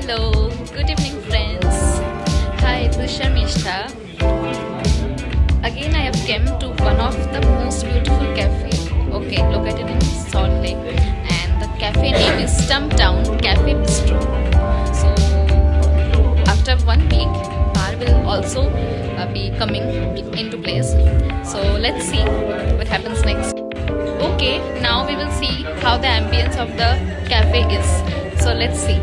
Hello, good evening friends. Hi, this is Sharmishta. Again I have come to one of the most beautiful cafe, located in Salt Lake, and the cafe name is Stumptown Cafe Bistro. So after 1 week, bar will also be coming into place. So let's see what happens next. Okay, now we will see how the ambience of the cafe is. So let's see.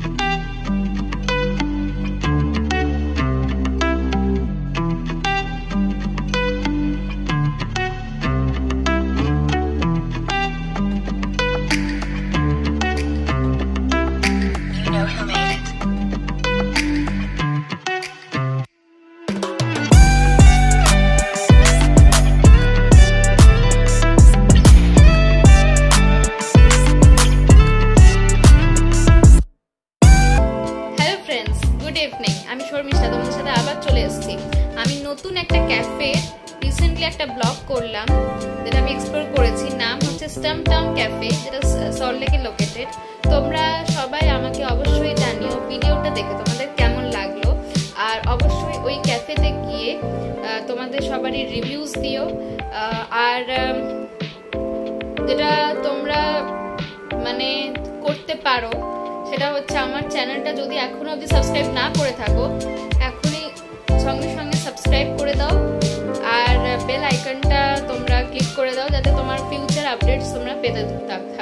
Good evening. আমি শর্মিষ্ঠা তোমাদের সাথে আবার চলে এসেছি। আমি নতুন একটা cafe recently একটা ব্লগ করলাম, যেটা আমি এক্সপ্লোর করেছি। নাম হচ্ছে স্টাম্পটাউন ক্যাফে, যেটা সল্ট লেকে লোকেটেড। তোমরা সবাই আমাকে অবশ্যই জানিও ভিডিওটা দেখে তোমাদের কেমন লাগলো, আর অবশ্যই ওই ক্যাফেতে গিয়ে তোমাদের সবারই রিভিউজ দিও। আর যেটা তোমরা মানে করতে পারো সেটা হচ্ছে আমার চ্যানেলটা যদি এখনো অবধি সাবস্ক্রাইব না করে থাকো, এখনই সঙ্গে সঙ্গে সাবস্ক্রাইব করে দাও, আর বেল আইকনটা তোমরা ক্লিক করে দাও, যাতে তোমার ফিউচার আপডেটস তোমরা পেতে থাকো।